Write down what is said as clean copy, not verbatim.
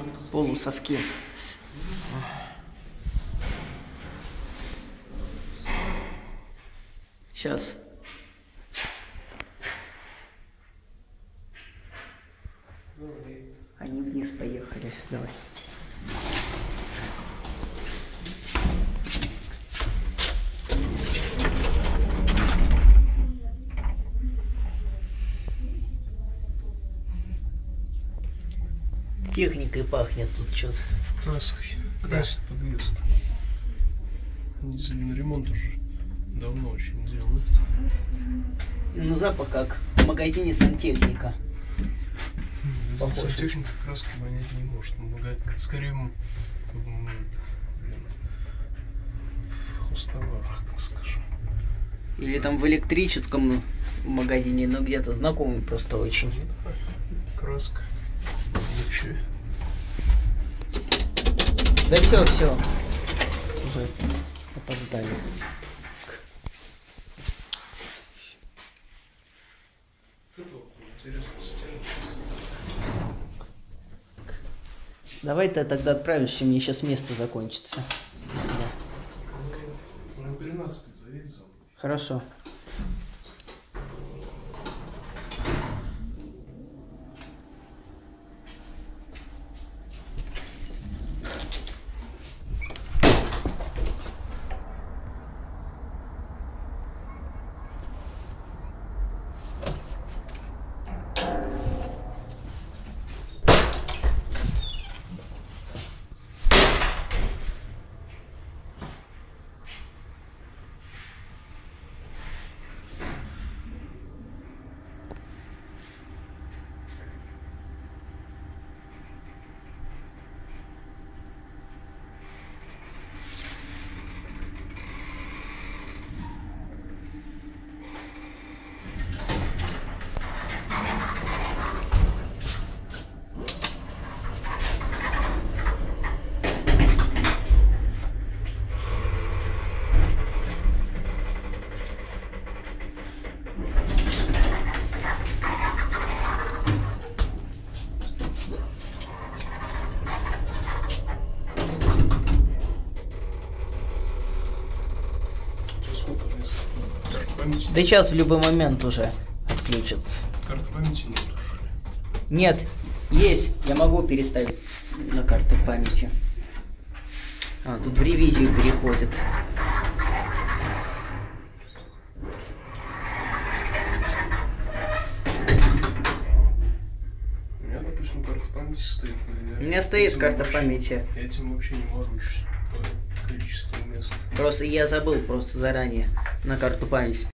полусовки. Сейчас. Они вниз поехали. Давай. Техникой пахнет тут что-то. Краской. Красит подъезд. Они ремонт уже давно очень делают. Ну запах как в магазине сантехника. Сантехника краски вонять не может. Скорее в хозтоварах, так скажем. Или там в электрическом магазине, но где-то знакомый просто очень. Краска. Лучше. Да все. Уже опоздали. Давай ты тогда отправишься, мне сейчас место закончится. На 13-й заедь за мной. Хорошо. Да сейчас в любой момент уже отключится. Карты памяти нет уже. Нет, есть. Я могу переставить на карту памяти. А, тут в ревизию переходит. У меня, допустим, карта памяти стоит. У меня стоит карта памяти. Я этим вообще не ворочусь по количеству мест. Просто я забыл заранее на карту памяти.